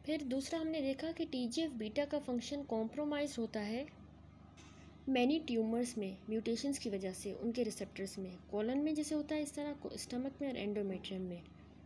फिर दूसरा हमने देखा कि TGF बीटा का फंक्शन कॉम्प्रोमाइज होता है मैनी ट्यूमर्स में म्यूटेशंस की वजह से उनके रिसेप्टर्स में, कॉलन में जैसे होता है इस तरह, स्टमक में और एंडोमेट्रियम में,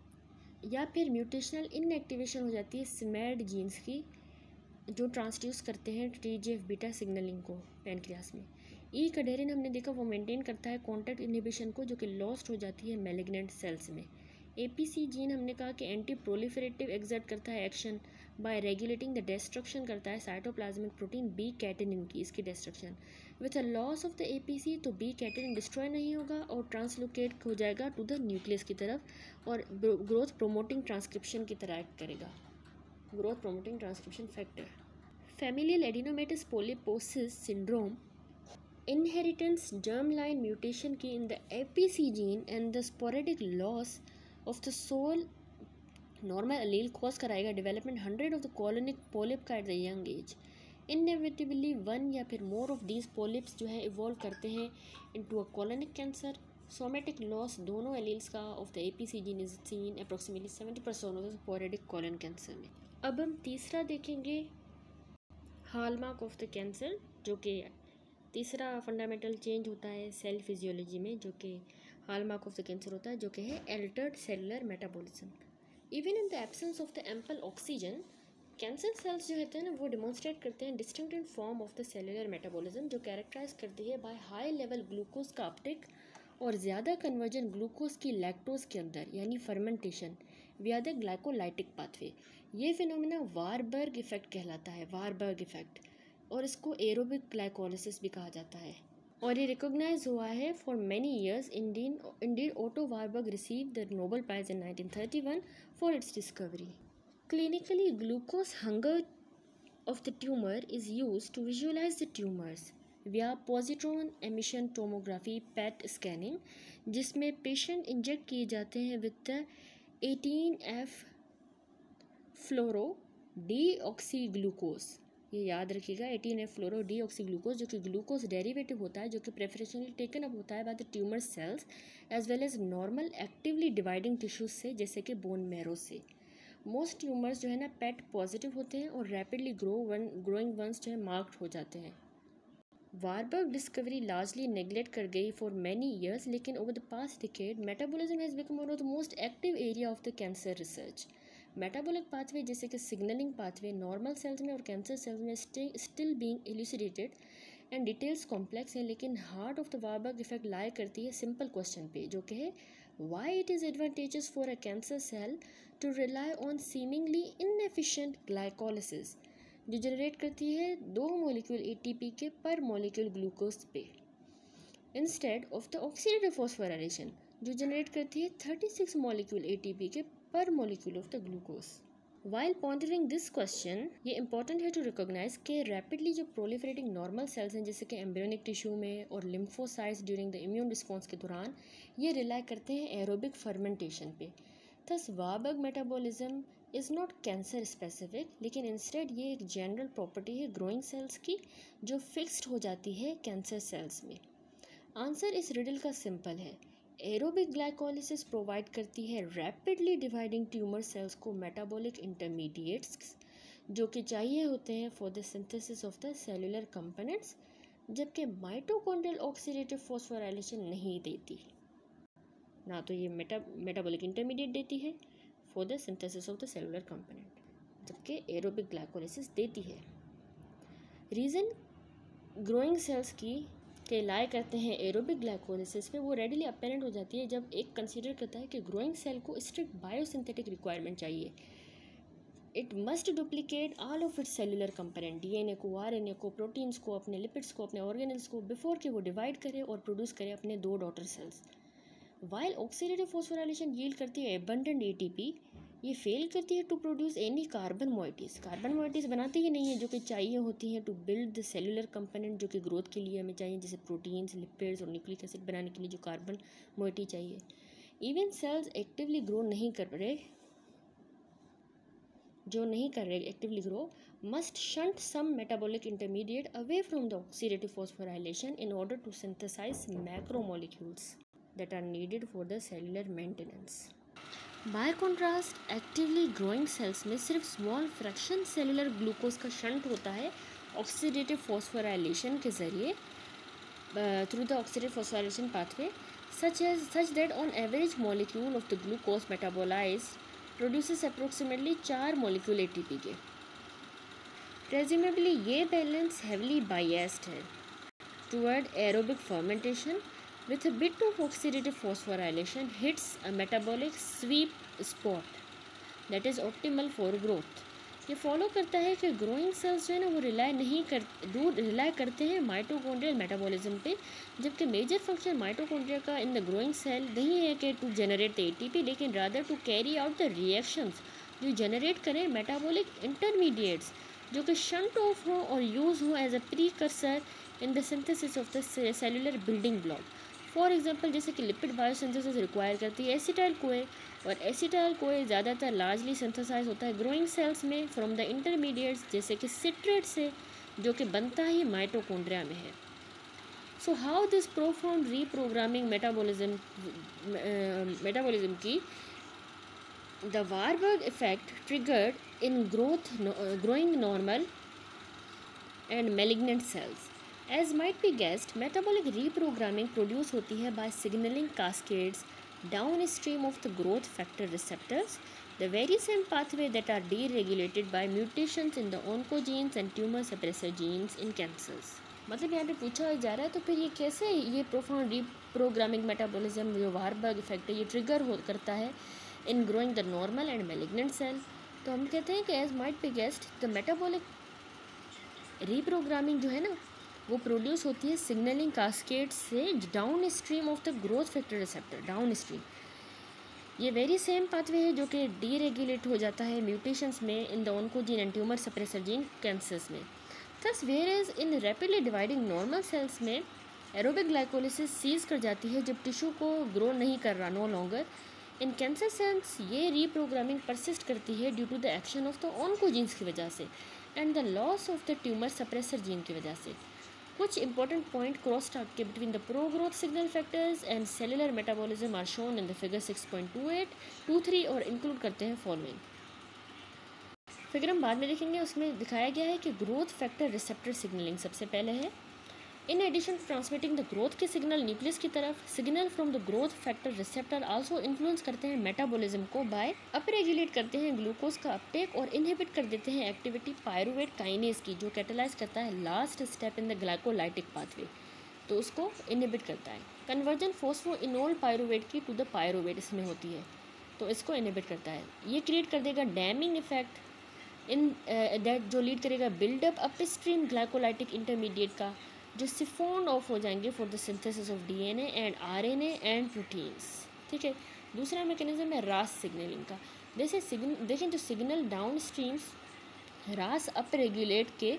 या फिर म्यूटेशनल इनएक्टिवेशन हो जाती है SMAD जीन्स की जो ट्रांसड्यूस करते हैं TGF बीटा सिग्नलिंग को पैनक्रियास में। कैडेरिन हमने देखा वो मेंटेन करता है कॉन्टैक्ट इनहिबिशन को जो कि लॉस्ट हो जाती है मैलिग्नेंट सेल्स में। APC जीन हमने कहा कि एंटी प्रोलिफरेटिव एक्सर्ट करता है action by regulating the destruction करता है साइटोप्लाज्मिक प्रोटीन B कैटेनिन की, इसकी destruction. With a loss of the APC तो B कैटेनिन डिस्ट्रॉय नहीं होगा और ट्रांसलोकेट हो जाएगा टू द न्यूक्लियस की तरफ और ग्रोथ प्रोमोटिंग ट्रांसक्रिप्शन की तरह एक्ट करेगा, growth promoting transcription factor. Familial adenomatous polyposis syndrome, inheritance germline mutation की in the APC gene and the sporadic loss of the sole normal allele cause कराएगा development 100 of the colonic polyp का at the young age. Inevitably one या फिर more of these polyps जो है evolve करते हैं into a colonic cancer. Somatic loss दोनों alleles का of the APC gene is seen approximately 70% of the sporadic colon cancer में। अब हम तीसरा देखेंगे हॉलमार्क ऑफ द कैंसर, जो कि तीसरा फंडामेंटल चेंज होता है सेल फिजियोलॉजी में, जो कि हॉलमार्क ऑफ द कैंसर होता है, जो कि है altered cellular metabolism. Even in the absence of the ample oxygen, cancer cells जो होते हैं ना वो डिमॉन्स्ट्रेट करते हैं distinct form of the cellular metabolism जो कैरेक्टराइज करती है बाय हाई लेवल ग्लूकोज का अपटेक और ज़्यादा कन्वर्जन ग्लूकोज की लैक्टोज के अंदर यानी fermentation via the glycolytic pathway. ये फिनोमिना वारबर्ग इफेक्ट कहलाता है, वारबर्ग इफेक्ट, और इसको एरोबिक ग्लाइकोलिसिस भी कहा जाता है और ये रिकॉग्नाइज हुआ है for many years. Indeed Otto Warburg receive the Nobel prize in 1931 for its discovery. Clinically glucose hunger of the tumor is used to visualize the tumors via positron emission tomography PET scanning, जिसमें patient inject किए जाते हैं with the 18F फ्लोरो डीऑक्सीग्लूकोज। ये याद रखिएगा 18F फ्लोरो डीऑक्सीग्लूकोज जो कि glucose derivative होता है जो कि प्रेफरेंशियली टेकन अप होता है by the tumour cells as well as normal actively dividing tissues से जैसे कि बोन मैरो से। मोस्ट ट्यूमर्स जो है ना पेट पॉजिटिव होते हैं और रैपिडली ग्रोइंग वंस जो है मार्क्ड हो जाते हैं। वारबर्ग डिस्कवरी लार्जली नेग्लेक्ट कर गई फॉर मैनी ईयर्स, लेकिन over the past decade metabolism has become one of the most active area of the cancer research. Metabolic pathway जैसे कि सिग्नलिंग पाथवे नॉर्मल सेल्स में और कैंसर सेल्स में still being elucidated and details complex हैं, लेकिन heart of the Warburg effect lie करती है simple question पे जो कि है why it is advantageous for a cancer cell to rely on seemingly inefficient glycolysis जो जनरेट करती है 2 मॉलिक्यूल ATP के पर मॉलिक्यूल ग्लूकोज पे instead of the oxidative phosphorylation जो जनरेट करती है 36 मॉलिक्यूल ATP के per molecule of the glucose. While pondering this question, ये important है to recognize कि rapidly जो proliferating normal cells हैं जैसे कि embryonic tissue में और lymphocytes during the immune response के दौरान ये rely करते हैं aerobic fermentation पे। Thus Warburg metabolism is not cancer specific, लेकिन instead ये एक general property है growing cells की जो fixed हो जाती है cancer cells में। आंसर इस रिडल का सिंपल है। एरोबिक ग्लाइकोलिसिस प्रोवाइड करती है रैपिडली डिवाइडिंग ट्यूमर सेल्स को मेटाबॉलिक इंटरमीडिएट्स जो कि चाहिए होते हैं for the synthesis of the cellular components, जबकि माइटोकॉन्ड्रियल ऑक्सीडेटिव फॉस्फोराइलेशन नहीं देती, ना तो ये मेटाबॉलिक इंटरमीडिएट देती है for the synthesis of the cellular component, जबकि एरोबिक ग्लाइकोलिसिस देती है। रीज़न ग्रोइंग सेल्स की के लाई करते हैं एरोबिक ग्लाइकोलिसिस पे वो रेडिली अपेरेंट हो जाती है जब एक कंसीडर करता है कि ग्रोइंग सेल को स्ट्रिक्ट बायोसिंथेटिक रिक्वायरमेंट चाहिए। It must duplicate all of its cellular component DNA को, RNA को, प्रोटीन्स को, अपने लिपिड्स को, अपने ऑर्गेनल्स को बिफोर कि वो डिवाइड करे और प्रोड्यूस करे अपने 2 daughter cells. While oxidative phosphorylation yield करती है एबंडेंट ATP, ये फेल करती है to produce any carbon moieties बनाती ही नहीं है जो कि चाहिए होती हैं to build the cellular component जो कि ग्रोथ के लिए हमें चाहिए, जैसे प्रोटीन्स, लिपिड्स और न्यूक्लिक एसिड बनाने के लिए जो कार्बन मोइटी चाहिए। इवन सेल्स एक्टिवली ग्रो नहीं कर रहे actively grow must shunt some metabolic intermediate away from the oxidative phosphorylation in order to synthesise macromolecules that are needed for the cellular maintenance. By contrast actively growing cells में सिर्फ small fraction cellular glucose का shunt होता है oxidative phosphorylation के ज़रिए through the oxidative phosphorylation pathway such that on average molecule of the glucose metabolized produces approximately 4 molecule ATP के. Presumably ये balance heavily biased है toward aerobic fermentation with a bit of oxidative phosphorylation hits a metabolic sweet spot that is optimal for growth. ये follow करता है कि growing sales जो है ना वो रिलाई करते हैं माइटोकॉन्ड्रियल मेटाबॉलिज्म पे, जबकि मेजर फंक्शन माइटोकॉन्ड्रिया का इन द ग्रोइंग सेल नहीं है कि टू जनरेट एटीपी, लेकिन rather to carry out the reactions जो जनरेट करें मेटाबॉलिक इंटरमीडिएट्स जो कि शंट ऑफ हो और यूज़ हो as a precursor in the synthesis of the cellular building block. For example जैसे कि लिपिड बायोसिंथेसिस रिक्वायर करती है एसिटाइल कोए, और एसिटाइल कोए ज़्यादातर लार्जली सिंथेसाइज होता है ग्रोइंग सेल्स में फ्रॉम द इंटरमीडिएट्स जैसे कि सिट्रेट से, जो कि बनता ही माइटोकॉन्ड्रिया में है. So how this profound reprogramming metabolism की the Warburg effect triggered in growing normal and malignant cells. As might be guessed, metabolic reprogramming produce होती है by signaling cascades downstream of the growth factor receptors, the very same pathway that are deregulated by mutations in the oncogenes and tumor suppressor genes in cancers. मतलब यहाँ पे पूछा जा रहा है तो फिर ये कैसे ये प्रोफाउंड रीप्रोग्रामिंग मेटाबॉलिज्म जो वारबर्ग इफेक्ट है ये ट्रिगर करता है in growing the normal and malignant cell. तो हम कहते हैं कि as might be guessed the metabolic reprogramming जो है ना वो प्रोड्यूस होती है सिग्नलिंग कास्केड से downstream of the growth factor receptor downstream. ये वेरी सेम पाथवे है जो कि डीरेगुलेट हो जाता है म्यूटेशंस में in the oncogene and tumour suppressor gene cancers में. Thus whereas in rapidly dividing normal cells में एरोबिक ग्लाइकोलिसिस सीज कर जाती है जब टिश्यू को ग्रो नहीं कर रहा no longer. In cancer cells ये रीप्रोग्रामिंग परसिस्ट करती है due to the action of the oncogenes की वजह से and the loss of the tumour suppressor gene की वजह से. कुछ इंपॉर्टेंट पॉइंट क्रॉस टॉक के between the pro growth signal factors and cellular metabolism are shown in the figure 6.2823 और include करते हैं फॉलोइंग. फिगर हम बाद में देखेंगे, उसमें दिखाया गया है कि ग्रोथ फैक्टर रिसेप्टर सिग्नलिंग सबसे पहले है. In addition to transmitting the growth के सिग्नल न्यूक्लियस की तरफ, signal from the growth factor receptor also influence करते हैं मेटाबॉलिज्म को बाय अप रेगुलेट करते हैं ग्लूकोज का अपटेक और इनहिबिट कर देते हैं एक्टिविटी पायरुवेट काइनेज की जो कैटालाइज करता है last step in the glycolytic pathway, तो उसको इनहिबिट करता है. कन्वर्जन फोस्फोइनोल पायरुवेट की टू द पायरुवेट इसमें होती है तो इसको इनहिबिट करता है. ये क्रिएट कर देगा डैमिंग इफेक्ट इन दैट जो लीड करेगा buildup upstream glycolytic intermediate का जो सिफोन ऑफ हो जाएंगे for the synthesis of DNA and RNA and proteins. ठीक है. दूसरा मैकेनिज्म है रास सिग्नलिंग का. जैसे देखें जो signal down streams RAS upregulate के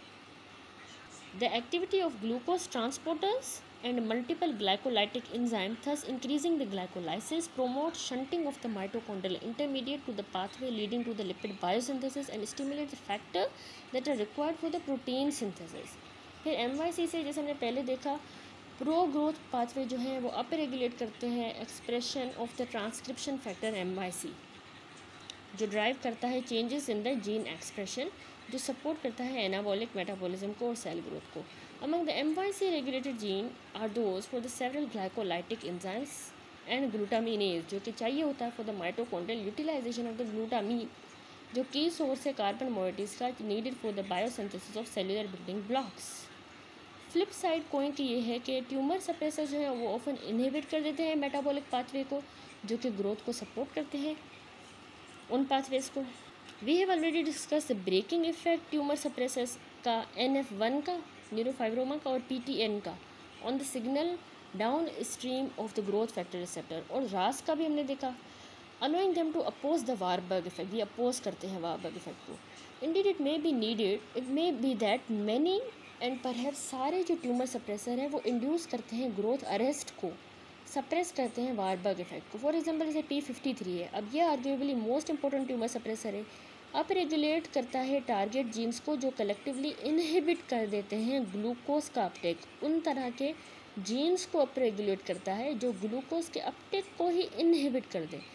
the activity of glucose transporters and multiple glycolytic enzyme thus increasing the glycolysis promote shunting of the mitochondrial intermediate to the pathway leading to the lipid biosynthesis and stimulate the factor that are required for the protein synthesis. फिर MYC से जैसे हमने पहले देखा pro growth pathway जो है वो up regulate करते हैं expression of the transcription factor MYC जो ड्राइव करता है changes in the gene expression जो सपोर्ट करता है एनाबॉलिक मेटाबॉलिज्म को और सेल ग्रोथ को. Among the MYC regulated gene are those for the several glycolytic enzymes and glutaminase जो कि चाहिए होता है for the mitochondrial utilisation of the glutamine जो की सोर्स है कार्बन मोइटीज़ का needed for the biosynthesis of cellular building blocks. Flip side coin की ये है कि ट्यूमर सप्रेसर जो है वो ऑफन इनहिबिट कर देते हैं मेटाबॉलिक पाथवे को जो कि ग्रोथ को सपोर्ट करते हैं उन पाथवेज को. We have already discuss the braking effect tumour suppressors का NF1 का न्यूरोफाइब्रोमा का और PTN का on the signal downstream of the growth factor receptor. और रास का भी हमने देखा allowing them to oppose the Warburg effect. ये अपोज करते हैं Warburg effect को. Indeed it may be needed, it may be that many and perhaps सारे जो ट्यूमर सप्रेसर हैं वो इंड्यूस करते हैं ग्रोथ अरेस्ट को, सप्रेस करते हैं Warburg effect को. फॉर एग्जाम्पल जैसे P53 है. अब ये arguably most important tumour suppressor है. अप रेगुलेट करता है टारगेट जीन्स को जो कलेक्टिवली इनहिबिट कर देते हैं ग्लूकोज का अपटेक. उन तरह के जीन्स को अप रेगुलेट करता है जो ग्लूकोज के अपटेक को ही इनहिबिट कर दें.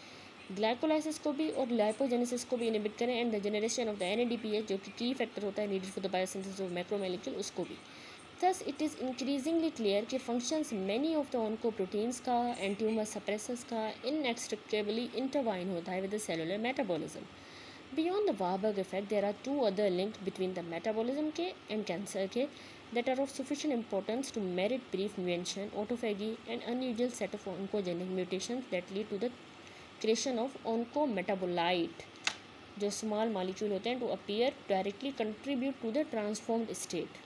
ग्लाइकोलाइसिस को भी और लाइपोजेनेसिस को भी इनहिबिट करें, and the generation of the NADPH जो कि की फैक्टर होता है needed for the biosynthesis of macromolecule उसको भी। Thus, it is increasingly clear कि functions many of the oncoproteins का and tumor suppressors का inextricably intertwine होता है with the cellular metabolism. Beyond the Warburg effect, there are two other links between the metabolism के and cancer के that are of sufficient importance to merit brief mention: autophagy and unusual set of oncogenic mutations that lead to the creation of oncometabolite जो small molecule होते हैं to appear directly contribute to the transformed state.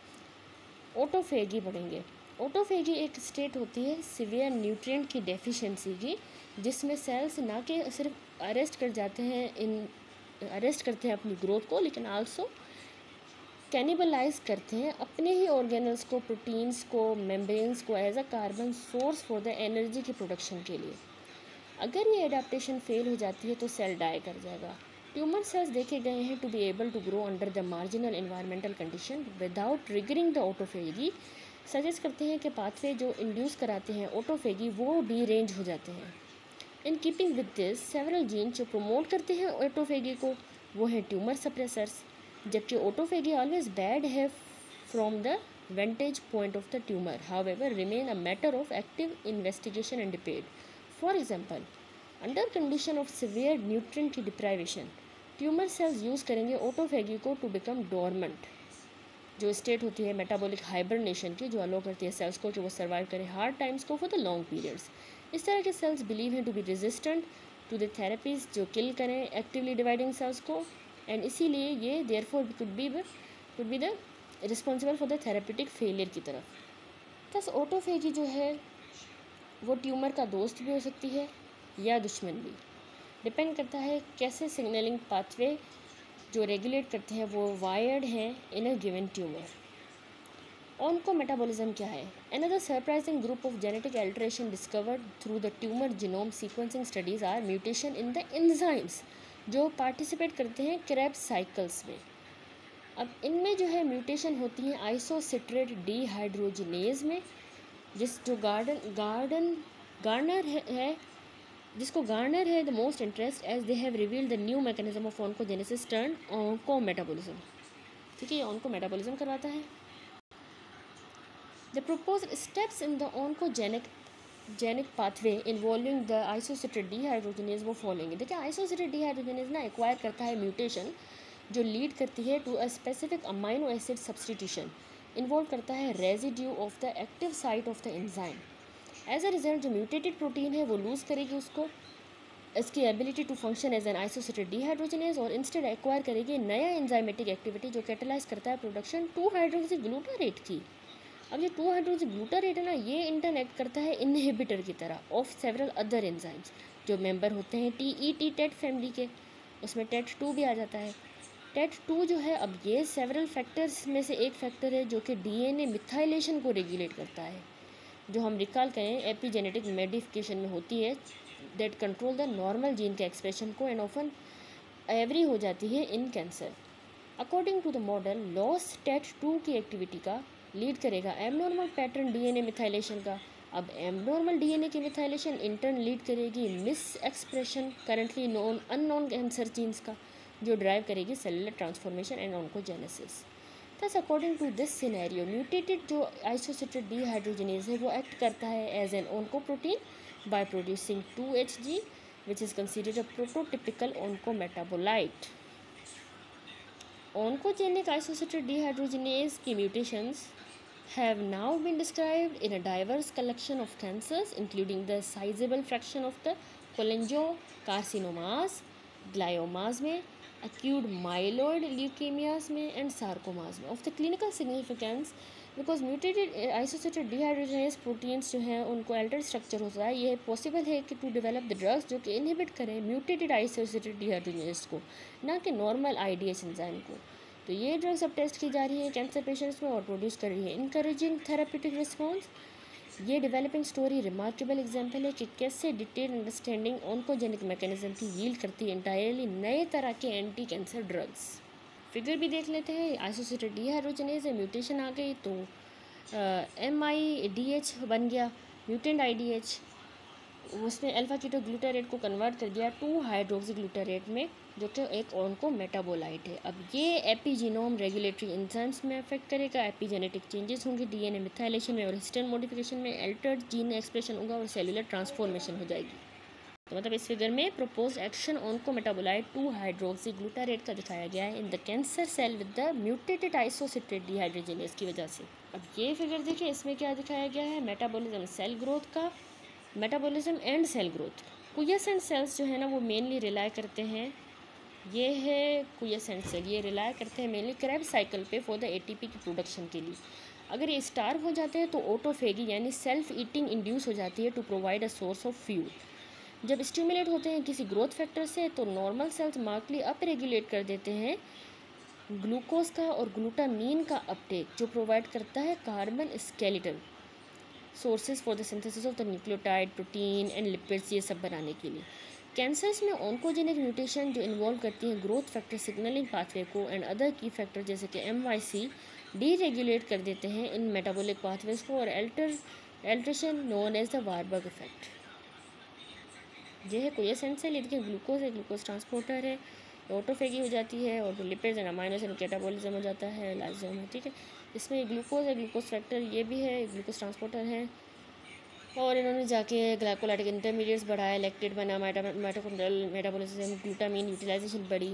Autophagy पढ़ेंगे। Autophagy एक state होती है severe nutrient की deficiency की, जिसमें सेल्स ना कि सिर्फ अरेस्ट करते हैं अपनी ग्रोथ को, लेकिन आल्सो कैनिबलाइज करते हैं अपने ही ऑर्गेनल्स को, प्रोटीन्स को, मेम्ब्रेन्स को as a carbon source for the energy की प्रोडक्शन के लिए। अगर ये एडाप्टेशन फेल हो जाती है तो सेल डाई कर जाएगा। ट्यूमर सेल्स देखे गए हैं to be able to grow under the marginal environmental condition without triggering the autophagy. Suggest करते हैं कि पाथवे जो इंड्यूस कराते हैं ऑटोफेगी वो डीरेंज हो जाते हैं। In keeping with this, several gene जो प्रमोट करते हैं ऑटोफेगी को वो है ट्यूमर सप्रेसर्स, जबकि ऑटोफेगी ऑलवेज बैड है from the vantage point of the tumour, however remain a matter of active investigation and debate. For example, under condition of severe nutrient की deprivation tumour cells use करेंगे autophagy को to become dormant, जो state होती है metabolic hibernation की, जो अलो करती है सेल्स को कि वो सर्वाइव करें हार्ड टाइम्स को फॉर द लॉन्ग पीरियड्स। इस तरह के सेल्स बिलीव हैं to be resistant to the therapies जो किल करें एक्टिवली डिवाइडिंग सेल्स को, एंड इसीलिए ये therefore could be the responsible for the therapeutic failure की तरफ। बस ऑटोफेगी जो है वो ट्यूमर का दोस्त भी हो सकती है या दुश्मन भी, डिपेंड करता है कैसे सिग्नलिंग पाथवे जो रेगुलेट करते हैं वो वायर्ड हैं इन अ गिवन ट्यूमर। ऑनकोमेटाबॉलिज्म क्या है? Another surprising group of genetic alteration discovered through the tumour genome sequencing studies are mutation in the enzymes जो पार्टिसिपेट करते हैं क्रेब्स साइकिल्स में। अब इनमें जो है म्यूटेशन होती हैं आइसोसिट्रेट डीहाइड्रोजिनेज में, जिसको गार्नर है the most interest as they have revealed the new mechanism of oncogenesis turn oncometabolism. ठीक है, ये ऑनकोमेटाबॉलिज्म करवाता है। The proposed steps in the oncogenic pathway involving the isocitrate dehydrogenase वो फॉलोइंग। देखिए, आइसोसिट्रेट डीहाइड्रोजिनेज ना एक्वायर करता है म्यूटेशन जो लीड करती है to a specific amino acid substitution, involve करता है residue of the active site of the enzyme. As a result जो म्यूटेटेड प्रोटीन है वो लूज़ करेगी इसकी ability to function as an isocitrate dehydrogenase और इंस्टेड एक्वायर करेगी नया एंजाइमेटिक एक्टिविटी जो कैटलाइज करता है प्रोडक्शन 2-हाइड्रोक्सीग्लूटारेट की। अब ये 2-हाइड्रोक्सीग्लूटारेट है ना, ये इंटरनेक्ट करता है इनहिबिटर की तरह ऑफ सेवरल अदर एंजाइम्स जो मेंबर होते हैं TET टेट फैमिली के, उसमें TET2 भी आ जाता है। TET2 जो है, अब ये सेवरल फैक्टर्स में से एक फैक्टर है जो कि DNA मिथाइलेशन को रेगुलेट करता है, जो हम रिकॉल करें एपिजेनेटिक मॉडिफिकेशन में होती है that control the normal gene के एक्सप्रेशन को एंड ऑफन एवरी हो जाती है in cancer. According to the model, loss TET2 की एक्टिविटी का लीड करेगा एबनॉर्मल पैटर्न DNA मिथाइलेशन का। अब एबनॉर्मल DNA की मिथाइलेशन इंटर्न लीड करेगी misexpression currently unknown cancer genes का, जो ड्राइव करेगी cellular transformation and oncogenesis. Thus, according to this scenario, mutated जो आइसोसिट्रेट डीहाइड्रोजिनेज है वो एक्ट करता है as an oncoprotein by producing 2-HG, which is considered a prototypical oncometabolite. Oncogenic isocytrate dehydrogenase की mutations have now been described in a diverse collection of cancers, including the sizable fraction of the cholangiocarcinomas, gliomas में, acute myeloid leukemias में and sarcomas में। Of the clinical significance, because mutated isosociated dehydrogenase proteins जो हैं उनको altered structure होता है, ये possible है कि to develop the drugs जो कि inhibit करें mutated isosociated dehydrogenase को, ना कि normal IDH enzyme को। तो ये ड्रग्स अब टेस्ट की जा रही है कैंसर पेशेंट्स में और प्रोड्यूस कर रही है इनकरेजिंग थेरेपेटिक रिस्पॉन्स। ये डेवलपिंग स्टोरी रिमार्केबल एग्जाम्पल है कि कैसे डिटेल अंडरस्टैंडिंग ऑन्कोजेनिक मैकेनिज्म की यील्ड करती है इंटायरली नए तरह के एंटी कैंसर ड्रग्स। फिगर भी देख लेते हैं। आइसोसिट्रेट डीहाइड्रोजिनेज है, म्यूटेशन आ गई तो MIDH बन गया म्यूटेंट IDH, उसने अल्फा कीटोग्लूटारेट को कन्वर्ट कर दिया 2 हाइड्रोक्सीग्लूटारेट में, जो कि एक ऑनको मेटाबोलाइट है। अब ये एपीजीनोम रेगुलेटरी एंजाइम्स में अफेक्ट करेगा, एपीजेनेटिक चेंजेस होंगे डीएनए मिथाइलेशन में और हिस्टोन मॉडिफिकेशन में, अल्टर्ड जीन एक्सप्रेशन होगा और सेलुलर ट्रांसफॉर्मेशन हो जाएगी। तो मतलब इस फिगर में propose action oncometabolite 2 hydroxyglutarate का दिखाया गया है in the cancer cell with the mutated isocitrate dehydrogenase की वजह से। अब ये फिगर देखिए, इसमें क्या दिखाया गया है, मेटाबॉलिज्म सेल ग्रोथ का, metabolism and cell growth. Quiescent cells जो है ना वो मेनली रिलाई करते हैं, ये है क्विएसेंट सेल, ये रिलाई करते हैं मेनली क्रेब्स साइकिल पे फॉर द एटीपी की प्रोडक्शन के लिए। अगर ये स्टार्व हो जाते हैं तो ऑटोफेगी यानी सेल्फ ईटिंग इंड्यूस हो जाती है to provide a source of fuel. जब स्टिमुलेट होते हैं किसी ग्रोथ फैक्टर से तो normal cells markedly up regulate कर देते हैं ग्लूकोज का और ग्लूटामीन का अपटेक, जो प्रोवाइड करता है carbon skeletal sources for the synthesis of the nucleotide, protein and lipids, ये सब बनाने के लिए। कैंसर्स में ऑन्कोजेनिक म्यूटेशन जो इन्वॉल्व करती हैं ग्रोथ फैक्टर सिग्नलिंग पाथवे को एंड अदर की फैक्टर जैसे कि MYC डी रेगुलेट कर देते हैं इन मेटाबॉलिक पाथवेज को, और alteration known as the Warburg effect. ये है क्विएसेंट सेल, ये देखिए ग्लूकोज है, ग्लूकोज ट्रांसपोर्टर है, ऑटोफेगी हो जाती है और lipids and amino acid catabolism हो जाता है, लाइसोम है, ठीक है। इसमें ग्लूकोज है, ग्लूकोज फैक्टर ये भी है, ग्लूकोज ट्रांसपोर्टर है, और इन्होंने जाके ग्लाइकोलाइटिक इंटरमीडिएट्स बढ़ाया, लैक्टेट बना, माइटोकॉन्ड्रियल मेटाबॉलिज्म, ग्लूटामीन यूटिलाइजेशन बढ़ी,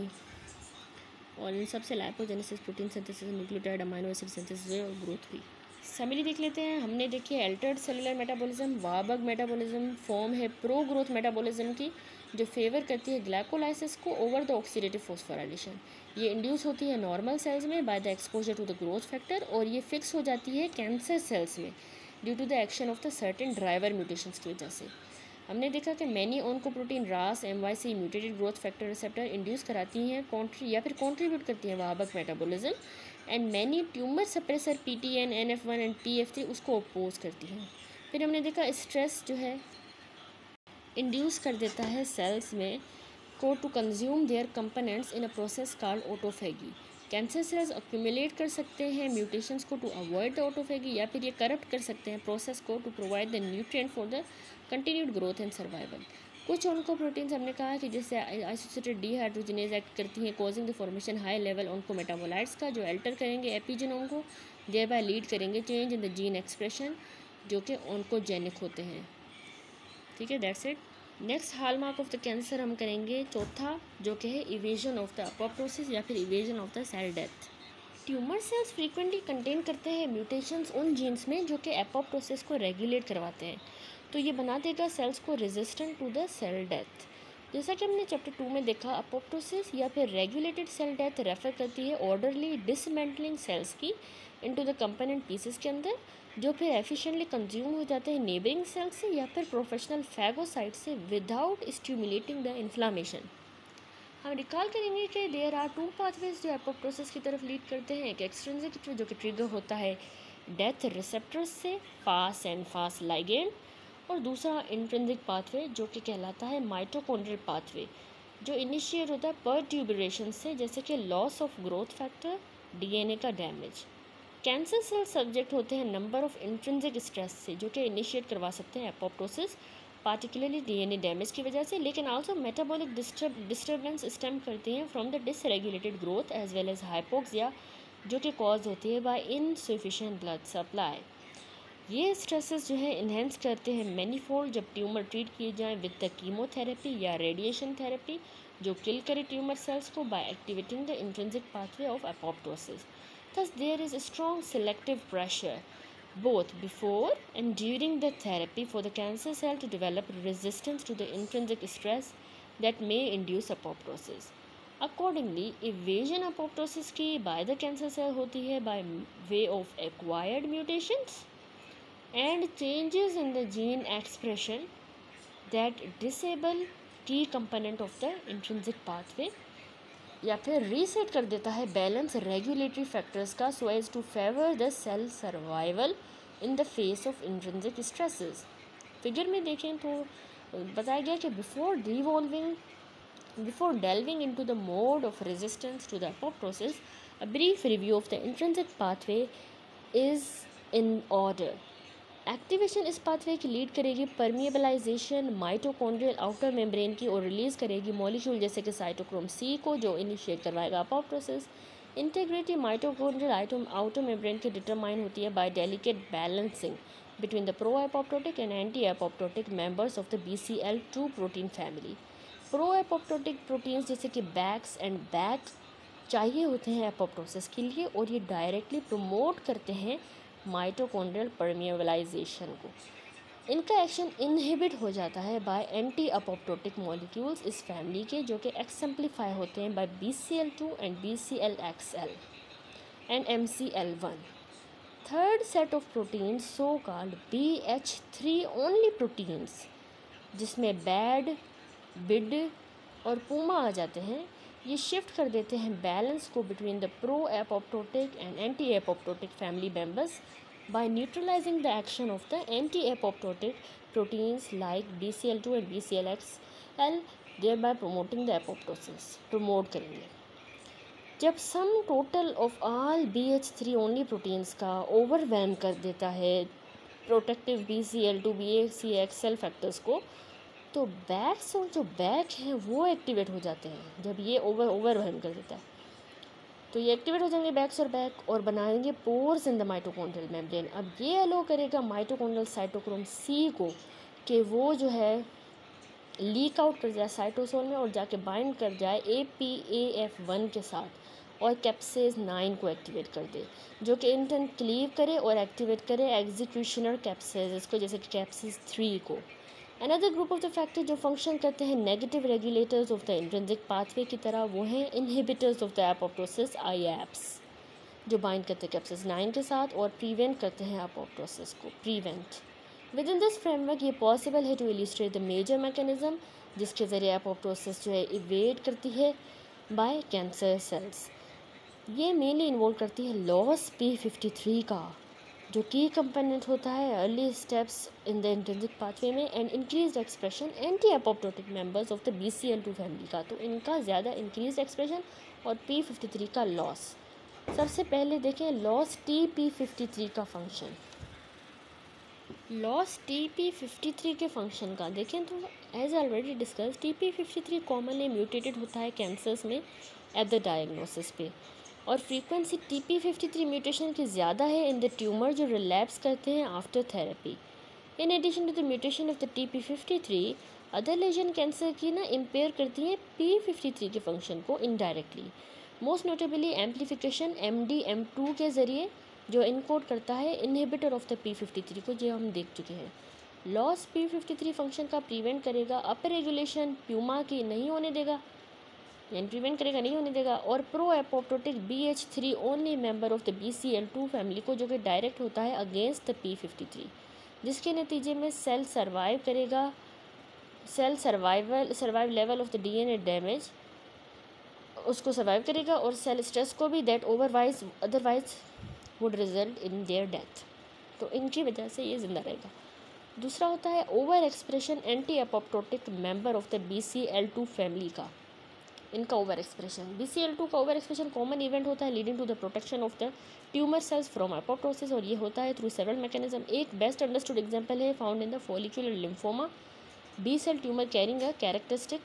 और इन सबसे lipogenesis, protein synthesis, nucleotide, amino acid synthesis और ग्रोथ हुई। समरी देख लेते हैं, हमने देखी altered cellular metabolism, Warburg metabolism form है प्रो ग्रोथ मेटाबॉलिज्म की, जो फेवर करती है ग्लाइकोलाइसिस को ओवर द ऑक्सीडेटिव फॉस्फोराइलेशन। ये इंड्यूस होती है नॉर्मल सेल्स में by the exposure to the growth factor, और ये फिक्स हो जाती है कैंसर सेल्स में due to the action of the certain driver mutations की वजह से। हमने देखा कि many oncoprotein Ras MYC mutated growth factor receptor induce कराती हैं कंट्रीब्यूट करती हैं Warburg metabolism, and many tumour suppressor PTN, NF1 and TF3 उसको अपोज करती हैं। फिर हमने देखा स्ट्रेस जो है इंड्यूस कर देता है सेल्स में को to consume their components in a process called autophagy. Cancer cells accumulate कर सकते हैं म्यूटेशंस को टू अवॉइड द ऑटोफेगी, या फिर ये करप्ट कर सकते हैं प्रोसेस को to provide the nutrient for the continued growth and survival. कुछ ऑन्कोप्रोटीन्स हमने कहा कि जैसे आइसोसिएटेड डीहाइड्रोजिनेज एक्ट करती हैं causing the formation high level oncometabolites का, जो अल्टर करेंगे एपीजीनोम को, देयर बाय लीड करेंगे change in the gene expression जो कि ऑन्कोजेनिक होते हैं, ठीक है। That's it. Next hallmark of the cancer हम करेंगे चौथा, जो कि है इवेजन ऑफ द अपोप्टोसिस या फिर evasion of the cell death. Tumour cells frequently contain करते हैं म्यूटेशंस उन जीन्स में जो कि अपोप्टोसिस को रेगुलेट करवाते हैं, तो ये बना देगा सेल्स को resistant to the cell death. जैसा कि हमने चैप्टर 2 में देखा, अपोप्टोसिस या फिर रेगुलेटेड सेल डेथ रेफर करती है ऑर्डरली डिसमेंटलिंग सेल्स की इनटू द कंपोनेंट पीसेस के अंदर, जो फिर एफिशिएंटली कंज्यूम हो जाते हैं नेबरिंग सेल से या फिर प्रोफेशनल फैगोसाइट से विदाउट स्टिमुलेटिंग द इन्फ्लामेशन। हम रिकॉल करेंगे कि देयर आर 2 पाथवेज जो एपोप्टोसिस की तरफ लीड करते हैं, एक एक्सट्रिंसिक जो कि ट्रिगर होता है डेथ रिसेप्टर्स से फास एंड फास लाइगेंड, और दूसरा इंट्रिंसिक पाथवे जो कि कहलाता है माइटोकॉन्ड्रियल पाथवे, जो इनिशिएट होता है परट्यूबरेशन से, जैसे कि loss of growth factor, DNA का डैमेज। कैंसर सेल सब्जेक्ट होते हैं नंबर ऑफ इंट्रिंसिक स्ट्रेस से, जो कि इनिशिएट करवा सकते हैं एपोप्टोसिस, पार्टिकुलरली DNA डैमेज की वजह से, लेकिन आल्सो मेटाबॉलिक डिस्टर्बेंस स्टेम करती हैं from the deregulated growth as well as hypoxia, जो कि कॉज होती है बाय इनसफिशिएंट ब्लड सप्लाई। ये स्ट्रेसेस जो है इन्हेंस करते हैं मैनीफोल्ड जब ट्यूमर ट्रीट किए जाएं विद द कीमोथेरेपी या रेडिएशन थेरेपी, जो किल करे ट्यूमर सेल्स को by activating the intrinsic pathway of apoptosis. Thus, there is a strong selective pressure both before and during the therapy for the cancer cell to develop resistance to the intrinsic stress that may induce apoptosis. Accordingly, evasion apoptosis की by the cancer cell होती है by way of acquired mutations and changes in the gene expression that disable key component of the intrinsic pathway, या फिर reset कर देता है balance regulatory factors का so as to favour the cell survival in the face of intrinsic stresses. Figure में देखें तो बताया गया कि before delving into the mode of resistance to the apoptosis, a brief review of the intrinsic pathway is in order. Activation इस pathway की lead करेगी permeabilisation mitochondrial outer membrane की और रिलीज़ करेगी मॉलिक्यूल जैसे कि साइटोक्रोम सी को, जो इनिशिएट करवाएगा apoptosis. Integrity mitochondrial outer membrane की डिटरमाइन होती है by delicate balancing between the pro apoptotic and anti apoptotic members of the BCL2 protein family. Pro apoptotic proteins जैसे कि बैक्स एंड बैक चाहिए होते हैं एपोप्टोसिस के लिए, और ये डायरेक्टली प्रमोट करते हैं माइटोकॉन्ड्रियल परमिएबलाइजेशन को। इनका एक्शन इनहिबिट हो जाता है बाय एंटी अपोप्टोटिक मॉलिक्यूल्स इस फैमिली के, जो कि एक्सम्प्लीफाई होते हैं by BCL2 and BCLXL and MCL1। Third set of proteins so called BH3 only proteins, जिसमें बैड, बिड और पूमा आ जाते हैं, ये शिफ्ट कर देते हैं बैलेंस को between the pro apoptotic and anti apoptotic family members by neutralizing the action of the anti-apoptotic proteins like BCL2 and BCLXL, thereby promoting the apoptosis। Promote करेंगे। जब sum total of all BH3 only proteins का overwhelm कर देता है protective BCL2 BCLXL factors को, तो backs और जो बैक हैं वो एक्टिवेट हो जाते हैं। जब ये ओवरवेलम कर देता है तो ये एक्टिवेट हो जाएंगे बैक्स और बैक, और बनाएंगे pores in the mitochondrial membrane. अब ये अलो करेगा माइटोकॉन्ड्रियल साइटोक्रोम सी को कि वो जो है लीक आउट कर जाए साइटोसोल में और जाके बाइंड कर जाए APAF1 के साथ और कैप्सेज 9 को एक्टिवेट कर दे, जो कि इंटर्न क्लीव करे और एक्टिवेट करे एग्जीक्यूशनर कैप्सेज इसको, जैसे कि कैप्सेज 3 को। Another group of the factor जो फंक्शन करते हैं negative regulators of the intrinsic pathway की तरह, वो हैं inhibitors of the apoptosis IAPS, जो बाइंड करते हैं कैप्सेज 9 के साथ और प्रिवेंट करते हैं अपोप्टोसिस को। Prevent with in this framework ये पॉसिबल है to illustrate the major mechanism जिसके ज़रिए अपोप्टोसिस जो है इवेट करती है बाय कैंसर सेल्स। ये मेनली इन्वॉल्व करती है लॉस P53 का, जो की कंपोनेंट होता है early steps in the intrinsic pathway में, and increase expression anti apoptotic members of the BCL2 family का। तो इनका ज़्यादा इंक्रीज एक्सप्रेशन और P53 का लॉस। सबसे पहले देखें लॉस TP53 का फंक्शन। लॉस TP53 के फंक्शन का देखें तो as already discuss TP53 commonly mutated होता है कैंसर्स में एट द डायग्नोसिस पे, और फ्रीक्वेंसी TP53 म्यूटेशन की ज़्यादा है इन द ट्यूमर जो रिलैप्स करते हैं after therapy. In addition to the mutation of the TP53, other lesion cancer की ना इम्पेयर करती हैं P53 के फंक्शन को indirectly, most notably amplification MDM2 के ज़रिए, जो इनकोड करता है इनहिबिटर ऑफ द P53 को, जो हम देख चुके हैं। लॉस P53 फंक्शन का प्रिवेंट करेगा, अपर रेगुलेशन प्यूमा की नहीं होने देगा, यानी प्रिवेंट करेगा नहीं होने देगा, और pro apoptotic BH3 only member of the BCL2 family को, जो कि डायरेक्ट होता है अगेंस्ट द P53, जिसके नतीजे में सेल सर्वाइव करेगा, cell survive level of the DNA damage उसको सर्वाइव करेगा, और सेल स्ट्रेस को भी that otherwise would result in their death. तो इनकी वजह से ये जिंदा रहेगा। दूसरा होता है over expression anti apoptotic member of the BCL2 family का, इनका ओवर एक्सप्रेशन। BCL2 का ओवर एक्सप्रेशन कॉमन इवेंट होता है leading to the protection of the tumour cells from apoptosis, और ये होता है थ्रू सेवरल मैकेनिज्म। एक बेस्ट अंडरस्टूड एग्जांपल है found in the follicular lymphoma B cell tumour carrying a characteristic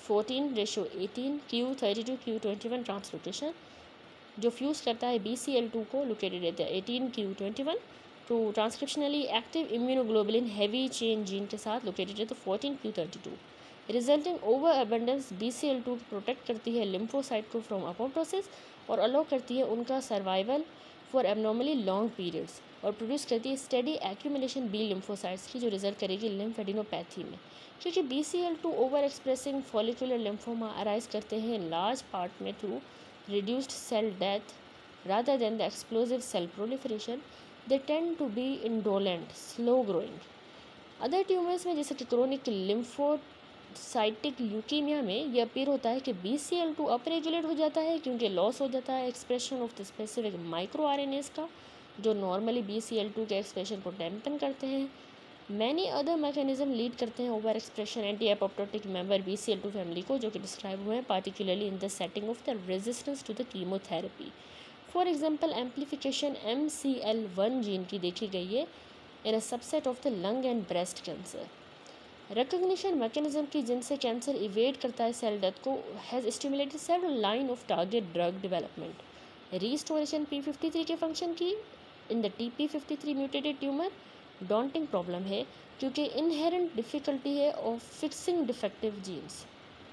14:18 Q32 Q21 translocation, जो fuse करता है BCL2 को located at the 18Q21 to transcriptionally active immunoglobulin heavy chain gene के साथ located at the 14Q32। Resulting over abundance BCL2 protect करती है lymphocyte को from apoptosis और अलाउ करती है उनका survival for abnormally long periods, और प्रोड्यूस करती है स्टेडी एक्यूमुलेशन B लिम्फोसाइट्स की, जो रिजल्ट करेगी लिम्फेडिनोपैथी में। क्योंकि BCL2 over expressing follicular lymphoma arise करते हैं लार्ज पार्ट में through reduced cell death rather than the explosive cell proliferation, they tend to be indolent, slow growing. Other tumours में जैसे कि क्रोनिक लिम्फोसाइटिक ल्यूकीमिया में ये अपीयर होता है कि BCL2 अपरेगुलेट हो जाता है, क्योंकि लॉस हो जाता है expression of the specific micro RNAs का, जो नॉर्मली BCL2 के एक्सप्रेशन को डैम्पन करते हैं। मैनी अदर मैकेनिज्म लीड करते हैं over expression anti apoptotic member BCL2 family को, जो कि डिस्क्राइब हुए हैं particularly in the setting of the resistance to the chemotherapy. For example amplification MCL1 gene की देखी गई है in a subset of the lung and breast cancer. Recognition mechanism की जिनसे कैंसर इवेड करता है सेल डेथ को has stimulated several line of target drug development. Restoration p53 के फंक्शन की in the TP53 mutated tumour daunting problem है क्योंकि inherent difficulty है ऑफ फिक्सिंग डिफेक्टिव जीन्स,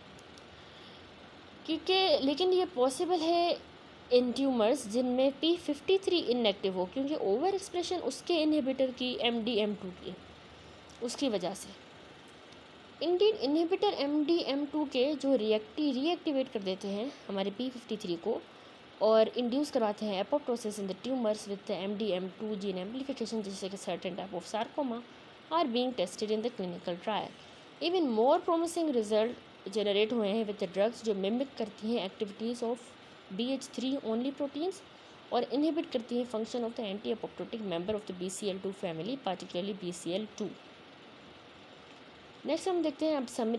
क्योंकि लेकिन ये पॉसिबल है इन ट्यूमर्स जिनमें p53 इनएक्टिव हो, क्योंकि ओवर एक्सप्रेशन उसके इनहिबिटर की MDM2 की उसकी वजह से। इंडीड इनहिबिटर MDM2 के जो रीएक्टिवेट कर देते हैं हमारे p53 को और इंड्यूस करवाते हैं apoptosis in the tumours with MDM2 gene amplification, जैसे कि certain type of sarcoma are being tested in the clinical trial. Even more promising result generate हुए हैं विद ड्रग्स जो मिमिक करती हैं activities of BH3 only proteins और inhibit करती हैं function of the anti apoptotic member of the BCL2 family, particularly BCL2। Next हम देखते हैं अब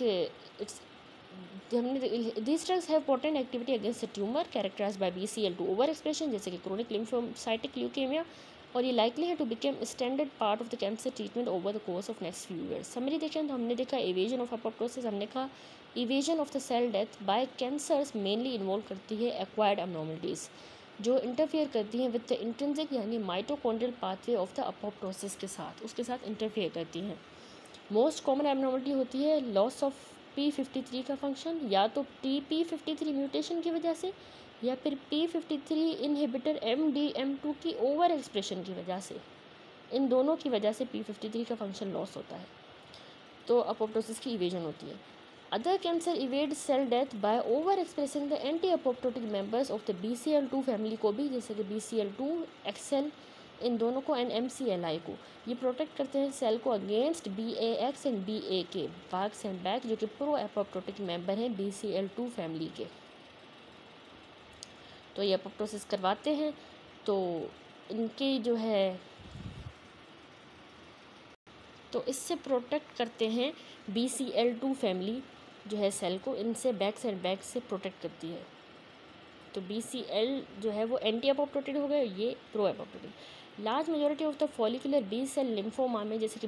these drugs have potent activity against the tumor characterized by BCL2 overexpression, जैसे कि chronic lymphocytic leukemia, और ये likely है to become standard part of the cancer treatment over the course of next few years। Summary देखें तो हमने देखा evasion of apoptosis, हमने कहा evasion of the cell death by cancers mainly involve करती है acquired abnormalities जो इंटरफेयर करती हैं विद द इंट्रिंसिक यानी mitochondrial pathway of the apoptosis के साथ, उसके साथ इंटरफेयर करती हैं। मोस्ट कॉमन एबनॉर्मलिटी होती है लॉस ऑफ p53 का फंक्शन, या तो TP53 म्यूटेशन की वजह से या फिर p53 इनहिबिटर MDM2 की ओवर एक्सप्रेशन की वजह से। इन दोनों की वजह से p53 का फंक्शन लॉस होता है, तो अपोप्टोसिस की इवेजन होती है। Other cancer evade cell death by over expressing the anti apoptotic members of the BCL2 family को भी, जैसे कि BCL2 XL, इन दोनों को एंड MCLI को। ये प्रोटेक्ट करते हैं सेल को against BAX and BAK, Bax and Bak, जो कि प्रो एपोप्टोटिक मेंबर हैं BCL2 फैमिली के। तो ये एपोप्टोसिस करवाते हैं, तो इनके जो है तो इससे प्रोटेक्ट करते हैं BCL2 फैमिली जो है सेल को, इनसे बैक्स एंड बैक से प्रोटेक्ट करती है। तो BCL जो है वो एंटी एपोप्टोटिक हो गए, ये pro apoptotic. Large majority of the follicular B cell lymphoma में, जैसे कि